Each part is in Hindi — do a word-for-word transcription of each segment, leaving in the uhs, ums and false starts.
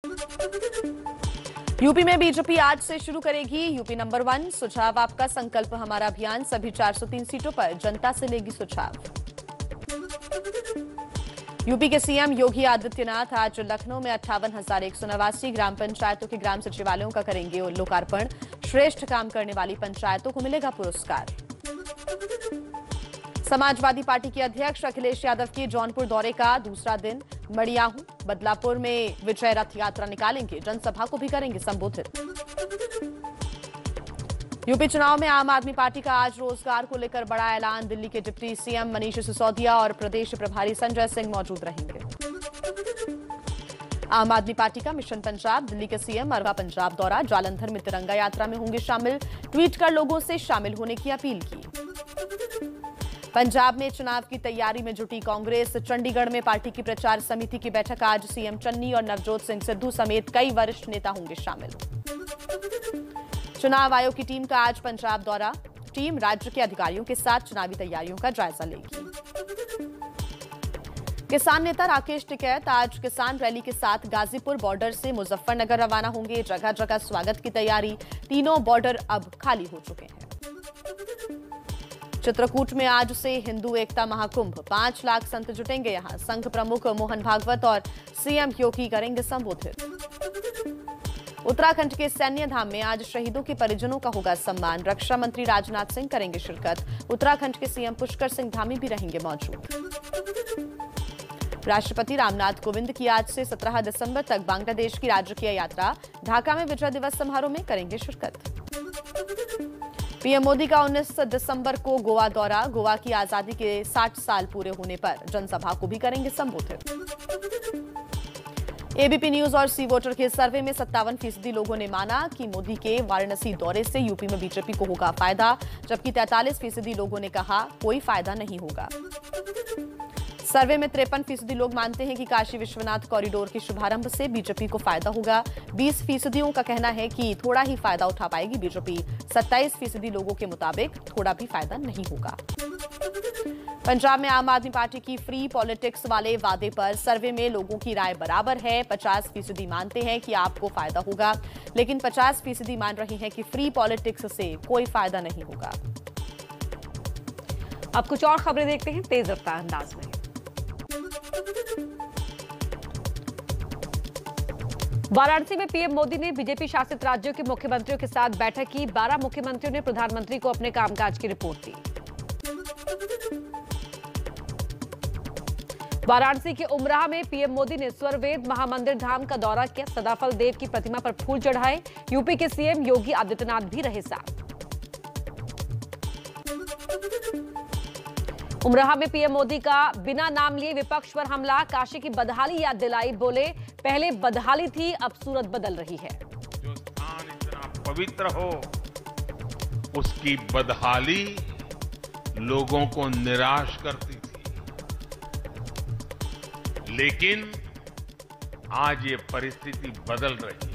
यूपी में बीजेपी आज से शुरू करेगी यूपी नंबर वन सुझाव आपका संकल्प हमारा अभियान। सभी चार सौ तीन सीटों पर जनता से लेगी सुझाव। यूपी के सीएम योगी आदित्यनाथ आज लखनऊ में अट्ठावन हजार एक सौ नवासी ग्राम पंचायतों के ग्राम सचिवालयों का करेंगे लोकार्पण। श्रेष्ठ काम करने वाली पंचायतों को मिलेगा पुरस्कार। समाजवादी पार्टी के अध्यक्ष अखिलेश यादव के जौनपुर दौरे का दूसरा दिन। मड़ियाहू बदलापुर में विजय रथ यात्रा निकालेंगे, जनसभा को भी करेंगे संबोधित। यूपी चुनाव में आम आदमी पार्टी का आज रोजगार को लेकर बड़ा ऐलान। दिल्ली के डिप्टी सीएम मनीष सिसोदिया और प्रदेश प्रभारी संजय सिंह मौजूद रहेंगे। आम आदमी पार्टी का मिशन पंजाब, दिल्ली के सीएम अरवा पंजाब दौरा। जालंधर में तिरंगा यात्रा में होंगे शामिल। ट्वीट कर लोगों से शामिल होने की अपील की। पंजाब में चुनाव की तैयारी में जुटी कांग्रेस। चंडीगढ़ में पार्टी की प्रचार समिति की बैठक आज। सीएम चन्नी और नवजोत सिंह सिद्धू समेत कई वरिष्ठ नेता होंगे शामिल। चुनाव आयोग की टीम का आज पंजाब दौरा। टीम राज्य के अधिकारियों के साथ चुनावी तैयारियों का जायजा लेगी। किसान नेता राकेश टिकैत आज किसान रैली के साथ गाजीपुर बॉर्डर से मुजफ्फरनगर रवाना होंगे। जगह जगह स्वागत की तैयारी। तीनों बॉर्डर अब खाली हो चुके हैं। चित्रकूट में आज से हिंदू एकता महाकुंभ। पांच लाख संत जुटेंगे यहां। संघ प्रमुख मोहन भागवत और सीएम योगी करेंगे संबोधित। उत्तराखंड के सैन्य धाम में आज शहीदों के परिजनों का होगा सम्मान। रक्षा मंत्री राजनाथ सिंह करेंगे शिरकत। उत्तराखंड के सीएम पुष्कर सिंह धामी भी रहेंगे मौजूद। राष्ट्रपति रामनाथ कोविंद की आज से सत्रह दिसंबर तक बांग्लादेश की राजकीय यात्रा। ढाका में विजय दिवस समारोह में करेंगे शिरकत। पीएम मोदी का उन्नीस दिसंबर को गोवा दौरा। गोवा की आजादी के साठ साल पूरे होने पर जनसभा को भी करेंगे संबोधित। एबीपी न्यूज और सी वोटर के सर्वे में सत्तावन फीसदी लोगों ने माना कि मोदी के वाराणसी दौरे से यूपी में बीजेपी को होगा फायदा, जबकि तैंतालीस फीसदी लोगों ने कहा कोई फायदा नहीं होगा। सर्वे में तिरपन फीसदी लोग मानते हैं कि काशी विश्वनाथ कॉरिडोर के शुभारंभ से बीजेपी को फायदा होगा। बीस फीसदियों का कहना है कि थोड़ा ही फायदा उठा पाएगी बीजेपी। सत्ताईस फीसदी लोगों के मुताबिक थोड़ा भी फायदा नहीं होगा। पंजाब में आम आदमी पार्टी की फ्री पॉलिटिक्स वाले वादे पर सर्वे में लोगों की राय बराबर है। पचास फीसदी मानते हैं कि आपको फायदा होगा, लेकिन पचास फीसदी मान रहे हैं कि फ्री पॉलिटिक्स से कोई फायदा नहीं होगा। अब कुछ और खबरें देखते हैं तेज रफ्तार अंदाज में। वाराणसी में पीएम मोदी ने बीजेपी शासित राज्यों के मुख्यमंत्रियों के साथ बैठक की। बारह मुख्यमंत्रियों ने प्रधानमंत्री को अपने कामकाज की रिपोर्ट दी। वाराणसी के उमराह में पीएम मोदी ने स्वरवेद महामंदिर धाम का दौरा किया। सदाफल देव की प्रतिमा पर फूल चढ़ाए। यूपी के सीएम योगी आदित्यनाथ भी रहे साथ। उमराह में पीएम मोदी का बिना नाम लिए विपक्ष पर हमला। काशी की बदहाली याद दिलाई। बोले पहले बदहाली थी, अब सूरत बदल रही है। जो स्थान इतना पवित्र हो, उसकी बदहाली लोगों को निराश करती थी, लेकिन आज ये परिस्थिति बदल रही है।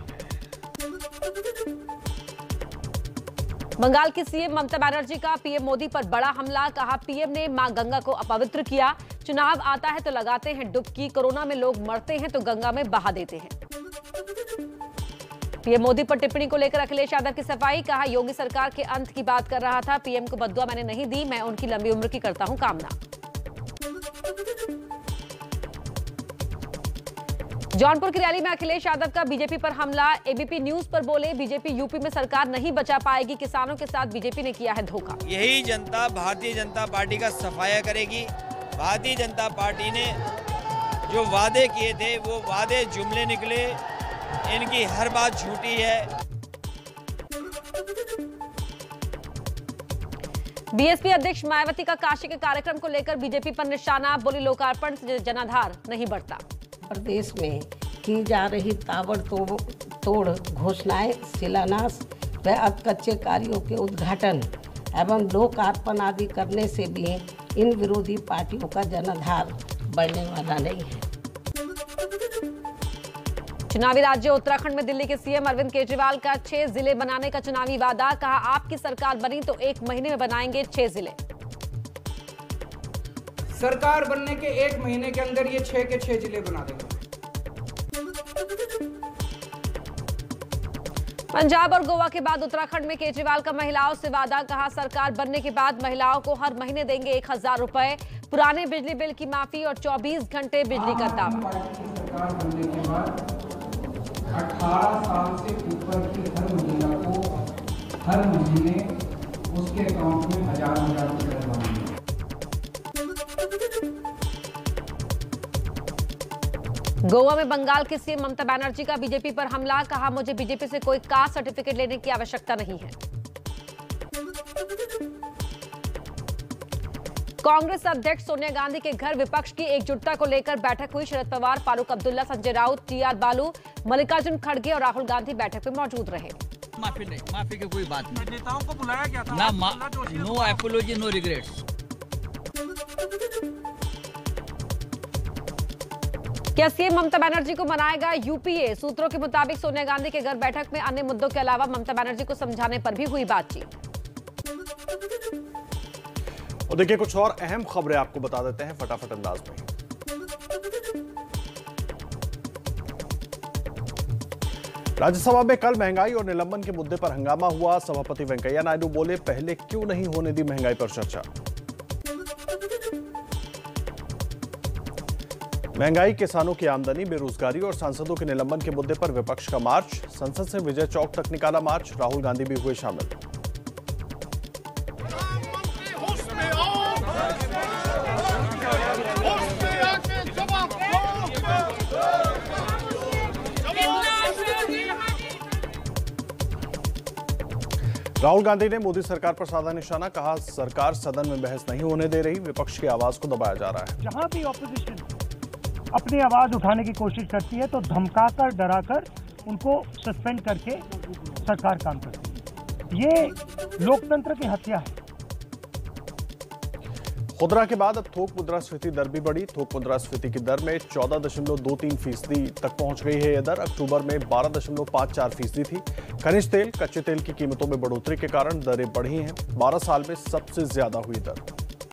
बंगाल की सीएम ममता बनर्जी का पीएम मोदी पर बड़ा हमला। कहा पीएम ने मां गंगा को अपवित्र किया। चुनाव आता है तो लगाते हैं डुबकी। कोरोना में लोग मरते हैं तो गंगा में बहा देते हैं। पीएम मोदी पर टिप्पणी को लेकर अखिलेश यादव की सफाई। कहा योगी सरकार के अंत की बात कर रहा था। पीएम को बद्दुआ मैंने नहीं दी, मैं उनकी लंबी उम्र की करता हूं कामना। जौनपुर की रैली में अखिलेश यादव का बीजेपी पर हमला। एबीपी न्यूज पर बोले बीजेपी यूपी में सरकार नहीं बचा पाएगी। किसानों के साथ बीजेपी ने किया है धोखा। यही जनता भारतीय जनता पार्टी का सफाया करेगी। भारतीय जनता पार्टी ने जो वादे किए थे वो वादे जुमले निकले। इनकी हर बात झूठी है। बीएसपी अध्यक्ष मायावती का काशी के कार्यक्रम को लेकर बीजेपी पर निशाना। बोली लोकार्पण से जनाधार नहीं बढ़ता। प्रदेश में की जा रही ताबड़तोड़ घोषणाएं, शिलान्यास व अधकच्चे कार्यों के उद्घाटन एवं लोकार्पण आदि करने से भी इन विरोधी पार्टियों का जनाधार बढ़ने वाला नहीं है। चुनावी राज्य उत्तराखंड में दिल्ली के सीएम अरविंद केजरीवाल का छह जिले बनाने का चुनावी वादा। कहा आपकी सरकार बनी तो एक महीने में बनाएंगे छह जिले। सरकार बनने के एक महीने के अंदर ये छह के छह जिले बना देंगे। पंजाब और गोवा के बाद उत्तराखंड में केजरीवाल का महिलाओं से वादा, कहा सरकार बनने के बाद महिलाओं को हर महीने देंगे एक हजार रुपए, पुराने बिजली बिल की माफी और चौबीस घंटे बिजली का दावा। सरकार बनने के बाद अठारह साल से ऊपर की हर महिला को हर महीने उसके अकाउंट में हजार हजार रुपए डलवाएंगे। गोवा में बंगाल की सीएम ममता बनर्जी का बीजेपी पर हमला, कहा मुझे बीजेपी से कोई कास्ट सर्टिफिकेट लेने की आवश्यकता नहीं है। कांग्रेस अध्यक्ष सोनिया गांधी के घर विपक्ष की एकजुटता को लेकर बैठक हुई। शरद पवार, फारूक अब्दुल्ला, संजय राउत, टी आर बालू, मल्लिकार्जुन खड़गे और राहुल गांधी बैठक में मौजूद रहे। माफी नहीं, माफी की कोई बात नहीं। नेताओं को बुलाया गया था ना, नो एपोलॉजी नो रिग्रेट्स। क्या सीएम ममता बनर्जी को मनाएगा यूपीए? सूत्रों के मुताबिक सोनिया गांधी के घर बैठक में अन्य मुद्दों के अलावा ममता बनर्जी को समझाने पर भी हुई बातचीत। और देखिए कुछ और अहम खबरें आपको बता देते हैं फटाफट अंदाज में। राज्यसभा में कल महंगाई और निलंबन के मुद्दे पर हंगामा हुआ। सभापति वेंकैया नायडू बोले, पहले क्यों नहीं होने दी महंगाई पर चर्चा। महंगाई, किसानों की आमदनी, बेरोजगारी और सांसदों के निलंबन के मुद्दे पर विपक्ष का मार्च। संसद से विजय चौक तक निकाला मार्च। राहुल गांधी भी हुए शामिल। राहुल गांधी ने मोदी सरकार पर साधा निशाना, कहा सरकार सदन में बहस नहीं होने दे रही, विपक्ष की आवाज को दबाया जा रहा है। जहां भी ऑपोजिशन अपनी आवाज उठाने की कोशिश करती है तो धमकाकर, डराकर उनको सस्पेंड करके सरकार काम करती है। ये लोकतंत्र की हत्या है। खुदरा के बाद अब थोक मुद्रास्फीति दर भी बढ़ी। थोक मुद्रास्फीति की दर में चौदह दशमलव दो तीन फीसदी तक पहुंच गई है। यह दर अक्टूबर में बारह दशमलव पांच चार फीसदी थी। खनिज तेल, कच्चे तेल की कीमतों में बढ़ोतरी के कारण दरें बढ़ी हैं। बारह साल में सबसे ज्यादा हुई दर।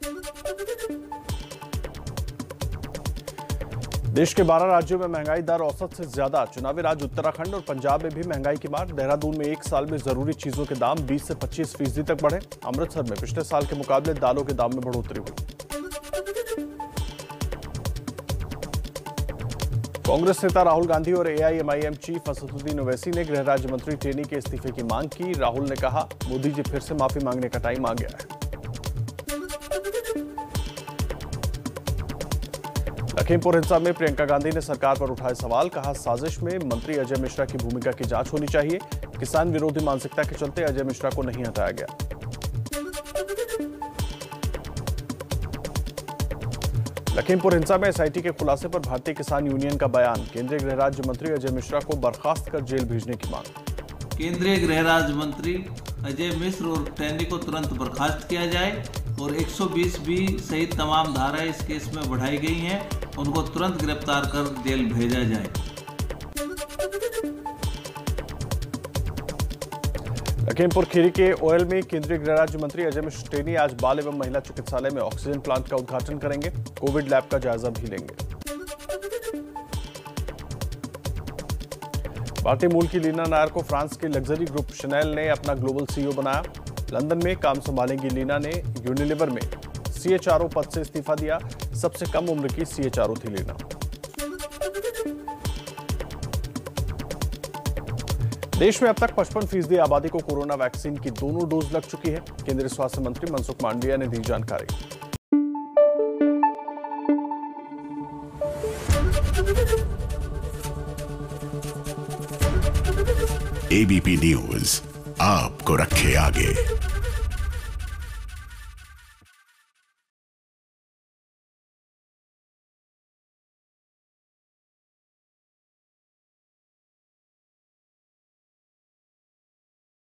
देश के बारह राज्यों में महंगाई दर औसत से ज्यादा। चुनावी राज्य उत्तराखंड और पंजाब में भी महंगाई की मार। देहरादून में एक साल में जरूरी चीजों के दाम बीस से पच्चीस फीसदी तक बढ़े। अमृतसर में पिछले साल के मुकाबले दालों के दाम में बढ़ोतरी हुई। कांग्रेस नेता राहुल गांधी और एआईएमआईएम चीफ असदुद्दीन ओवैसी ने गृह राज्य मंत्री टेनी के इस्तीफे की मांग की। राहुल ने कहा, मोदी जी फिर से माफी मांगने का टाइम आ गया है। लखीमपुर हिंसा में प्रियंका गांधी ने सरकार पर उठाए सवाल, कहा साजिश में मंत्री अजय मिश्रा की भूमिका की जांच होनी चाहिए। किसान विरोधी मानसिकता के चलते अजय मिश्रा को नहीं हटाया गया। लखीमपुर हिंसा में एसआईटी के खुलासे पर भारतीय किसान यूनियन का बयान। केंद्रीय गृह राज्य मंत्री अजय मिश्रा को बर्खास्त कर जेल भेजने की मांग। केंद्रीय गृह राज्य मंत्री अजय मिश्र और टैनी को तुरंत बर्खास्त किया जाए और एक सौ बीस बी सहित तमाम धाराएं इस केस में बढ़ाई गई हैं, उनको तुरंत गिरफ्तार कर जेल भेजा जाए। लखीमपुर खीरी के ओयल में केंद्रीय गृह राज्य मंत्री अजय मिश्र टेनी आज बाल एवं महिला चिकित्सालय में ऑक्सीजन प्लांट का उद्घाटन करेंगे। कोविड लैब का जायजा भी लेंगे। भारतीय मूल की लीना नायर को फ्रांस के लग्जरी ग्रुप शनेल ने अपना ग्लोबल सीईओ बनाया। लंदन में काम संभालेंगी लीना ने यूनिलीवर में सीएचआरओ पद से इस्तीफा दिया। सबसे कम उम्र की सीएचआरओ थी लीना। देश में अब तक पचपन फीसदी आबादी को कोरोना वैक्सीन की दोनों डोज लग चुकी है। केंद्रीय स्वास्थ्य मंत्री मनसुख मांडविया ने दी जानकारी। एबीपी न्यूज आपको रखे आगे।